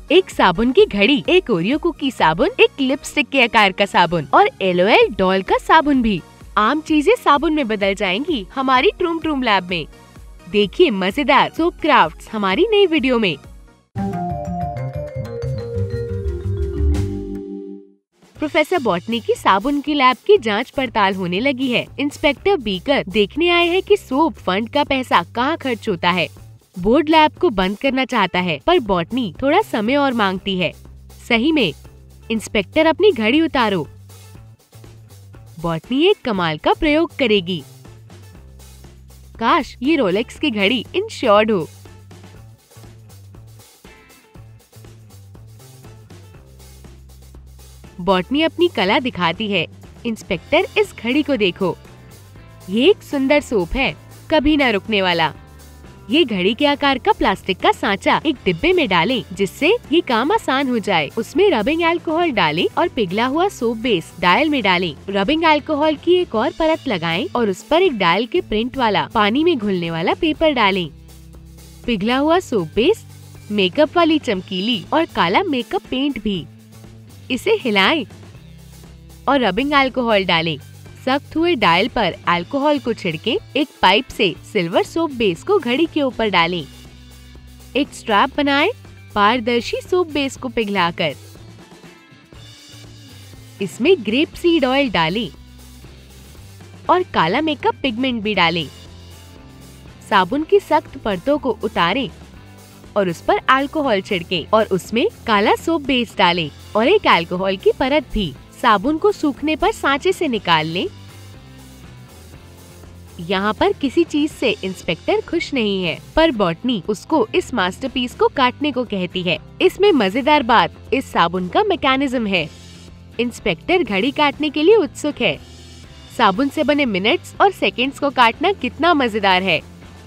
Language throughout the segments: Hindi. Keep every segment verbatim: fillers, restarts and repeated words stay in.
एक साबुन की घड़ी, एक ओरियो कुकी साबुन, एक लिपस्टिक के आकार का साबुन और एलओएल डॉल का साबुन भी। आम चीजें साबुन में बदल जाएंगी हमारी ट्रूम ट्रूम लैब में। देखिए मजेदार सोप क्राफ्ट्स हमारी नई वीडियो में। प्रोफेसर बॉटनी की साबुन की लैब की जांच पड़ताल होने लगी है। इंस्पेक्टर बीकर देखने आए हैं कि सोप फंड का पैसा कहां खर्च होता है। बोर्ड लैब को बंद करना चाहता है पर बॉटनी थोड़ा समय और मांगती है। सही में इंस्पेक्टर अपनी घड़ी उतारो। बॉटनी एक कमाल का प्रयोग करेगी। काश ये रोलेक्स की घड़ी इंश्योर्ड हो। बॉटनी अपनी कला दिखाती है। इंस्पेक्टर इस घड़ी को देखो, ये एक सुंदर सोप है, कभी न रुकने वाला। ये घड़ी के आकार का प्लास्टिक का सांचा एक डिब्बे में डालें जिससे ये काम आसान हो जाए। उसमें रबिंग अल्कोहल डालें और पिघला हुआ सोप बेस डायल में डालें। रबिंग अल्कोहल की एक और परत लगाएं और उस पर एक डायल के प्रिंट वाला पानी में घुलने वाला पेपर डालें। पिघला हुआ सोप बेस, मेकअप वाली चमकीली और काला मेकअप पेंट भी। इसे हिलाएं और रबिंग अल्कोहल डालें। सख्त हुए डायल पर अल्कोहल को छिड़के एक पाइप से सिल्वर सोप बेस को घड़ी के ऊपर डालें। एक स्ट्रैप बनाएं पारदर्शी सोप बेस को पिघलाकर। इसमें ग्रेप सीड ऑयल डालें और काला मेकअप पिगमेंट भी डालें। साबुन की सख्त परतों को उतारें और उस पर अल्कोहल छिड़कें और उसमें काला सोप बेस डालें और एक अल्कोहल की परत भी। साबुन को सूखने पर सांचे से निकाल लें। यहाँ पर किसी चीज से इंस्पेक्टर खुश नहीं है, पर बॉटनी उसको इस मास्टरपीस को काटने को कहती है। इसमें मजेदार बात इस साबुन का मैकेनिज्म है। इंस्पेक्टर घड़ी काटने के लिए उत्सुक है। साबुन से बने मिनट्स और सेकंड्स को काटना कितना मजेदार है।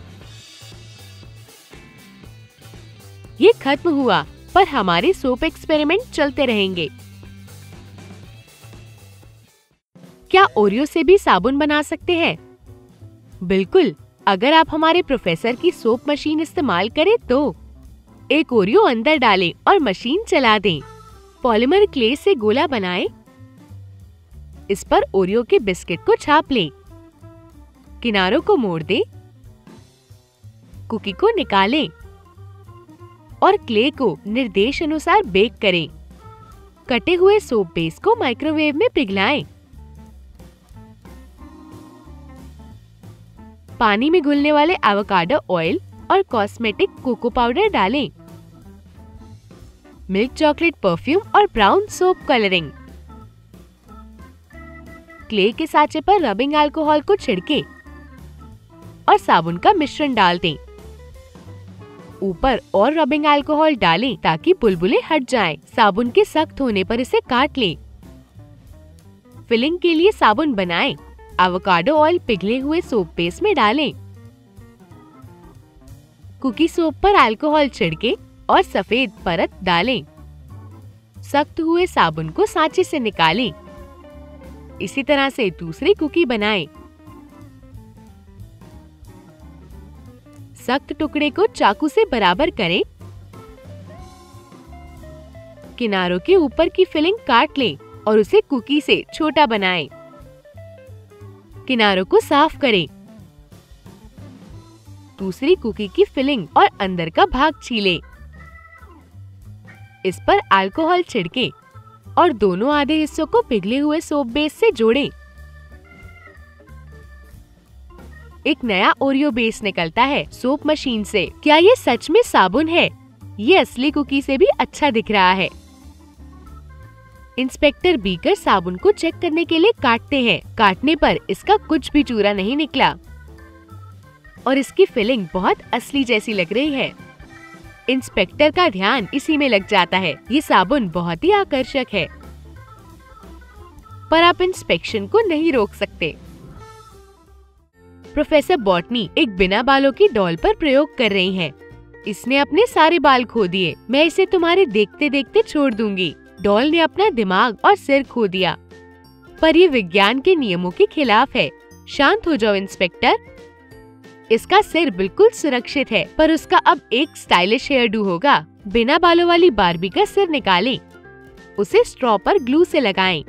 ये खत्म हुआ, पर हमारे सोप एक्सपेरिमेंट चलते रहेंगे। क्या ओरियो से भी साबुन बना सकते हैं? बिल्कुल, अगर आप हमारे प्रोफेसर की सोप मशीन इस्तेमाल करें तो। एक ओरियो अंदर डालें और मशीन चला दें। पॉलीमर क्ले से गोला बनाएं। इस पर ओरियो के बिस्किट को छाप लें। किनारों को मोड़ दें। कुकी को निकालें और क्ले को निर्देश अनुसार बेक करें। कटे हुए सोप बेस को माइक्रोवेव में पिघलाएं। पानी में घुलने वाले एवोकाडो ऑयल और कॉस्मेटिक कोको पाउडर डालें। मिल्क चॉकलेट परफ्यूम और ब्राउन सोप कलरिंग। क्ले के सांचे पर रबिंग अल्कोहल को छिड़के और साबुन का मिश्रण डाल दें। ऊपर और रबिंग अल्कोहल डालें ताकि बुलबुले हट जाएं। साबुन के सख्त होने पर इसे काट लें। फिलिंग के लिए साबुन बनाएं। एवोकाडो ऑयल पिघले हुए सोप बेस में डालें। कुकी सोप पर अल्कोहल छिड़के और सफेद परत डालें। सख्त हुए साबुन को सांचे से निकालें। इसी तरह से दूसरी कुकी बनाएं। सख्त टुकड़े को चाकू से बराबर करें। किनारों के ऊपर की फिलिंग काट लें और उसे कुकी से छोटा बनाएं। किनारों को साफ करें। दूसरी कुकी की फिलिंग और अंदर का भाग छीलें। इस पर अल्कोहल छिड़कें और दोनों आधे हिस्सों को पिघले हुए सोप बेस से जोड़ें। एक नया ओरियो बेस निकलता है सोप मशीन से। क्या ये सच में साबुन है? ये असली कुकी से भी अच्छा दिख रहा है। इंस्पेक्टर बीकर साबुन को चेक करने के लिए काटते हैं। काटने पर इसका कुछ भी चूरा नहीं निकला और इसकी फिलिंग बहुत असली जैसी लग रही है। इंस्पेक्टर का ध्यान इसी में लग जाता है। ये साबुन बहुत ही आकर्षक है, पर आप इंस्पेक्शन को नहीं रोक सकते। प्रोफेसर बॉटनी एक बिना बालों की डॉल पर प्रयोग कर रही हैं। इसने अपने सारे बाल खो दिए। मैं इसे तुम्हारे देखते देखते छोड़ दूंगी। डॉल ने अपना दिमाग और सिर खो दिया, पर ये विज्ञान के नियमों के खिलाफ है। शांत हो जाओ इंस्पेक्टर। इसका सिर बिल्कुल सुरक्षित है, पर उसका अब एक स्टाइलिश हेयर डू होगा। बिना बालों वाली बार्बी का सिर निकालें। उसे स्ट्रॉ पर ग्लू से लगाएं।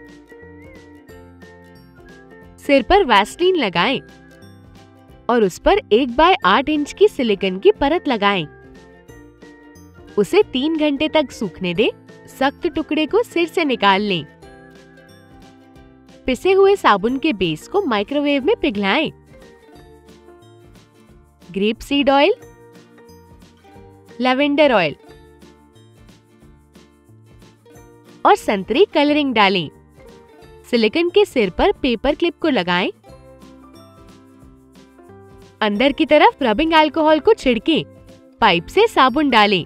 सिर पर वैसलीन लगाएं और उस पर एक बाय आठ इंच की सिलिकॉन की परत लगाएं। उसे तीन घंटे तक सूखने दें। सख्त टुकड़े को सिर से निकाल लें। पिसे हुए साबुन के बेस को माइक्रोवेव में पिघलाएं। Grape seed oil, lavender oil और संतरी कलरिंग डालें। सिलिकॉन के सिर पर पेपर क्लिप को लगाएं। अंदर की तरफ रबिंग अल्कोहल को छिड़कें। पाइप से साबुन डालें।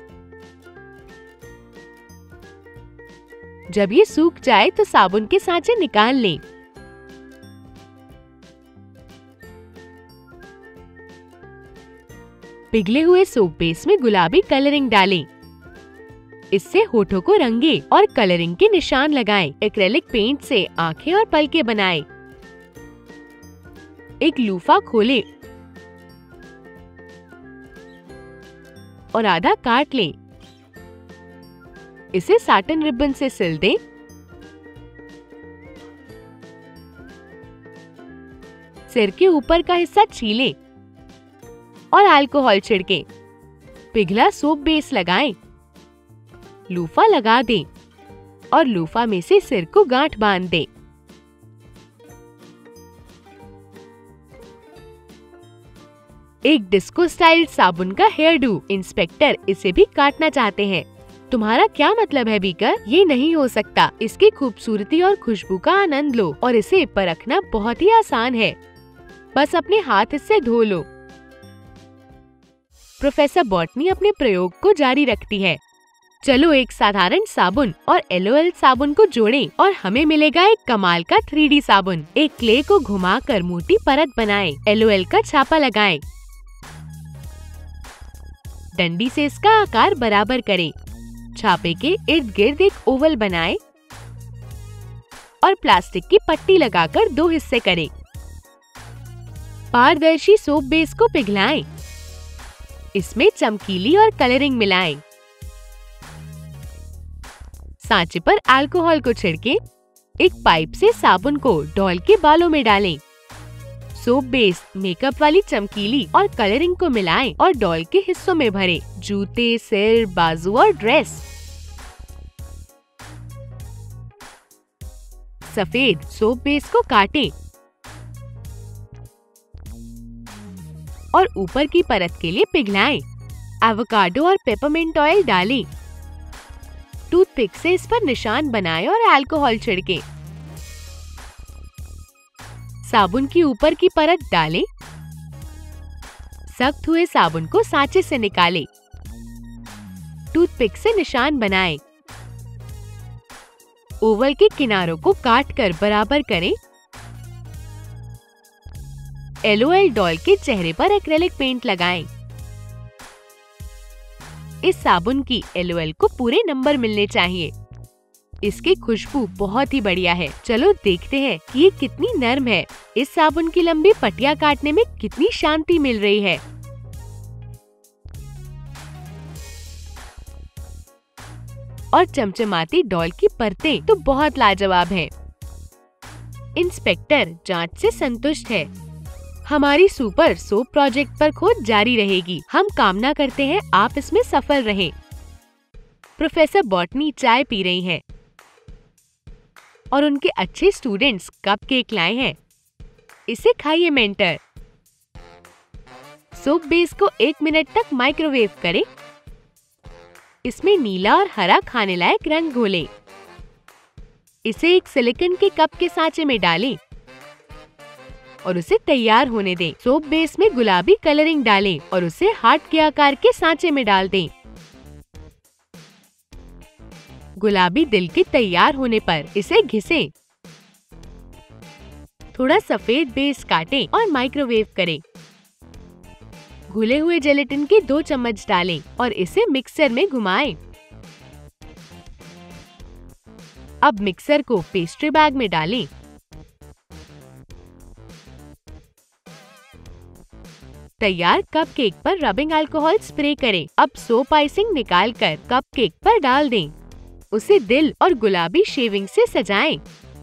जब ये सूख जाए तो साबुन के सांचे निकाल लें। पिघले हुए सोप बेस में गुलाबी कलरिंग डालें। इससे होठों को रंगे और कलरिंग के निशान लगाएं। एक्रेलिक पेंट से आंखें और पलके बनाएं। एक लूफा खोलें और आधा काट लें। इसे साटन रिबन से सिल दें। सिर के ऊपर का हिस्सा छीलें और अल्कोहल छिड़कें। पिघला सोप बेस लगाएं। लूफा लगा दें और लूफा में से सिर को गांठ बांध दें। एक डिस्को स्टाइल साबुन का हेयर डू। इंस्पेक्टर इसे भी काटना चाहते हैं। तुम्हारा क्या मतलब है बीकर? ये नहीं हो सकता। इसकी खूबसूरती और खुशबू का आनंद लो और इसे परखना बहुत ही आसान है। बस अपने हाथ इससे धो लो। प्रोफेसर बॉटनी अपने प्रयोग को जारी रखती है। चलो एक साधारण साबुन और एलओएल साबुन को जोड़ें और हमें मिलेगा एक कमाल का थ्री डी साबुन। एक क्ले को घुमाकर मोटी परत बनाएं। एलओएल का छापा लगाएं। डंडी से इसका आकार बराबर करें। छापे के इर्द गिर्द एक ओवल बनाएं और प्लास्टिक की पट्टी लगाकर दो हिस्से करें। पारदर्शी सोप बेस को पिघलाएं। इसमें चमकीली और कलरिंग मिलाएं। सांचे पर अल्कोहल को छिड़कें। एक पाइप से साबुन को डॉल के बालों में डालें। सोप बेस मेकअप वाली चमकीली और कलरिंग को मिलाएं और डॉल के हिस्सों में भरें। जूते, सिर, बाजू और ड्रेस। सफेद सोप बेस को काटें और ऊपर की परत के लिए पिघलाएं। एवोकाडो और पेपरमिंट ऑयल डालें। टूथपिक से इस पर निशान बनाएं और अल्कोहल छिड़कें। साबुन की ऊपर की परत डालें। सख्त हुए साबुन को सांचे से निकालें। टूथपिक से निशान बनाएं। ओवल के किनारों को काटकर बराबर करें। एलओएल डॉल के चेहरे पर एक्रेलिक पेंट लगाएं। इस साबुन की एलओएल को पूरे नंबर मिलने चाहिए। इसकी खुशबू बहुत ही बढ़िया है। चलो देखते हैं कि ये कितनी नर्म है। इस साबुन की लंबी पट्टियां काटने में कितनी शांति मिल रही है। और चमचमाती डॉल की परतें तो बहुत लाजवाब हैं। इंस्पेक्टर जांच से संतुष्ट है। हमारी सुपर सोप प्रोजेक्ट पर खोज जारी रहेगी। हम कामना करते हैं आप इसमें सफल रहें। प्रोफेसर बॉटनी चाय पी रही हैं और उनके अच्छे स्टूडेंट्स कप केक लाए हैं। इसे खाइए मेंटर। सोप बेस को एक मिनट तक माइक्रोवेव करें। इसमें नीला और हरा खाने लायक रंग घोलें। इसे एक सिलिकॉन के कप के सांचे में डालें और उसे तैयार होने दें। सोप बेस में गुलाबी कलरिंग डालें और उसे हार्ट के आकार के सांचे में डाल दें। गुलाबी दिल के तैयार होने पर इसे घिसें। थोड़ा सफेद बेस काटें और माइक्रोवेव करें। घुले हुए जेलेटिन के दो चम्मच डालें और इसे मिक्सर में घुमाएं। अब मिक्सर को पेस्ट्री बैग में डालें। तैयार कपकेक पर रबिंग अल्कोहल स्प्रे करें। अब सोप आइसिंग निकालकर कपकेक पर डाल दें। उसे दिल और गुलाबी शेविंग से सजाएं।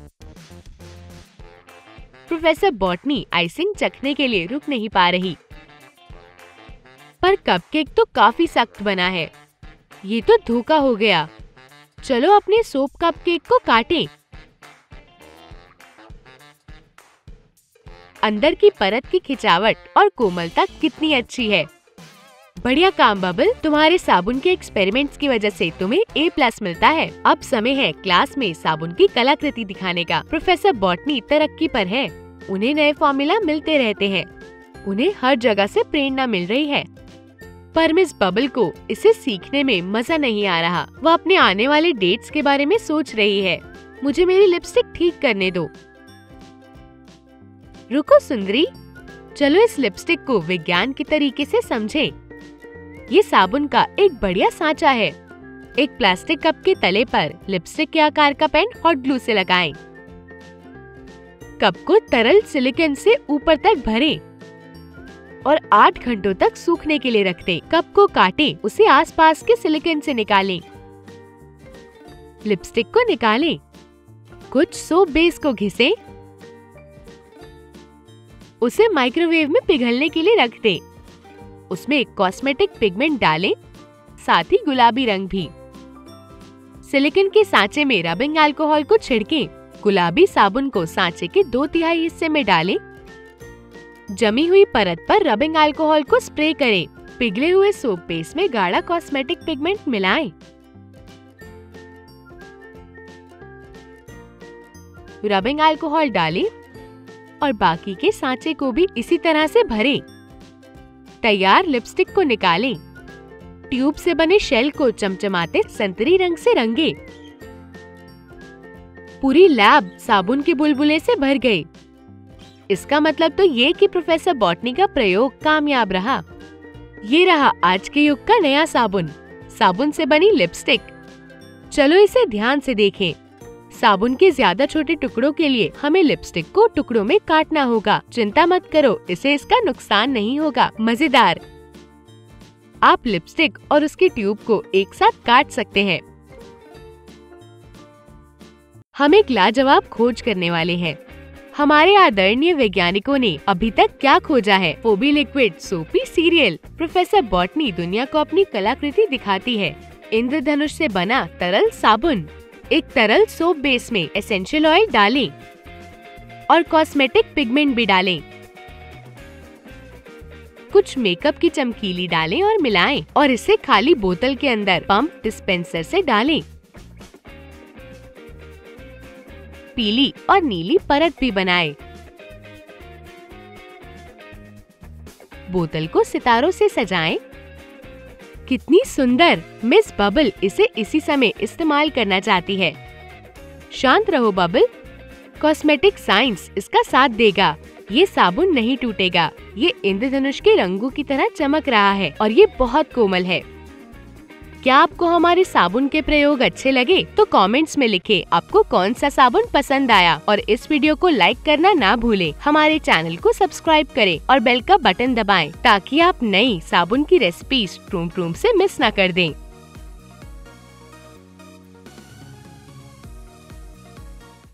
प्रोफेसर बॉटनी आइसिंग चखने के लिए रुक नहीं पा रही। पर कपकेक तो काफी सख्त बना है। ये तो धोखा हो गया। चलो अपने सोप कपकेक को काटें। अंदर की परत की खिंचावट और कोमलता कितनी अच्छी है। बढ़िया काम बबल, तुम्हारे साबुन के एक्सपेरिमेंट्स की वजह से तुम्हें ए प्लस मिलता है। अब समय है क्लास में साबुन की कलाकृति दिखाने का। प्रोफेसर बॉटनी तरक्की पर है। उन्हें नए फॉर्मूला मिलते रहते हैं। उन्हें हर जगह से प्रेरणा मिल रही है। पर मिस बबल को इसे सीखने में मजा नहीं आ रहा। वह अपने आने वाले डेट्स के बारे में सोच रही है। मुझे मेरी लिपस्टिक ठीक करने दो। रुको सुंदरी, चलो इस लिपस्टिक को विज्ञान के तरीके से समझें। ये साबुन का एक बढ़िया सांचा है। एक प्लास्टिक कप के तले पर लिपस्टिक के आकार का पेन हॉट ग्लू से लगाएं। कप को तरल सिलिकॉन से ऊपर तक भरें और आठ घंटों तक सूखने के लिए रख दें। कप को काटें, उसे आसपास के सिलिकॉन से निकालें। लिपस्टिक को निकालें। कुछ सोप बेस को घिसें। उसे माइक्रोवेव में पिघलने के लिए रख दें। उसमें एक कॉस्मेटिक पिगमेंट डालें, साथ ही गुलाबी रंग भी। सिलिकॉन के सांचे में रबिंग अल्कोहल को छिड़कें। गुलाबी साबुन को सांचे के दो तिहाई हिस्से में डालें। जमी हुई परत पर रबिंग अल्कोहल को स्प्रे करें। पिघले हुए सोप बेस में गाढ़ा कॉस्मेटिक पिगमेंट मिलाएं। रबिंग अल्कोहल डालें और बाकी के सांचे को भी इसी तरह से भरें। तैयार लिपस्टिक को निकालें। ट्यूब से बने शेल को चमचमाते संतरी रंग से रंगे। पूरी लैब साबुन के बुलबुले से भर गई। इसका मतलब तो ये कि प्रोफेसर बॉटनी का प्रयोग कामयाब रहा। ये रहा आज के युग का नया साबुन, साबुन से बनी लिपस्टिक। चलो इसे ध्यान से देखें। साबुन के ज्यादा छोटे टुकड़ों के लिए हमें लिपस्टिक को टुकड़ों में काटना होगा। चिंता मत करो, इसे इसका नुकसान नहीं होगा। मजेदार, आप लिपस्टिक और उसकी ट्यूब को एक साथ काट सकते हैं। हम एक लाजवाब खोज करने वाले हैं। हमारे आदरणीय वैज्ञानिकों ने अभी तक क्या खोजा है? Phoebe liquid soapy serial. Professor botany दुनिया को अपनी कलाकृति दिखाती है। इंद्रधनुष से बना तरल साबुन। एक तरल सोप बेस में एसेंशियल ऑयल डालें और कॉस्मेटिक पिगमेंट भी डालें। कुछ मेकअप की चमकीली डालें और मिलाएं और इसे खाली बोतल के अंदर पंप डिस्पेंसर से डालें। पीली और नीली परत भी बनाएं। बोतल को सितारों से सजाएं। कितनी सुंदर! मिस बबल इसे इसी समय इस्तेमाल करना चाहती है। शांत रहो बबल, कॉस्मेटिक साइंस इसका साथ देगा। ये साबुन नहीं टूटेगा। ये इंद्रधनुष के रंगों की तरह चमक रहा है और ये बहुत कोमल है। क्या आपको हमारे साबुन के प्रयोग अच्छे लगे? तो कमेंट्स में लिखें आपको कौन सा साबुन पसंद आया और इस वीडियो को लाइक करना ना भूलें। हमारे चैनल को सब्सक्राइब करें और बेल का बटन दबाएं ताकि आप नई साबुन की रेसिपीज ट्रूम ट्रूम से मिस ना कर दें।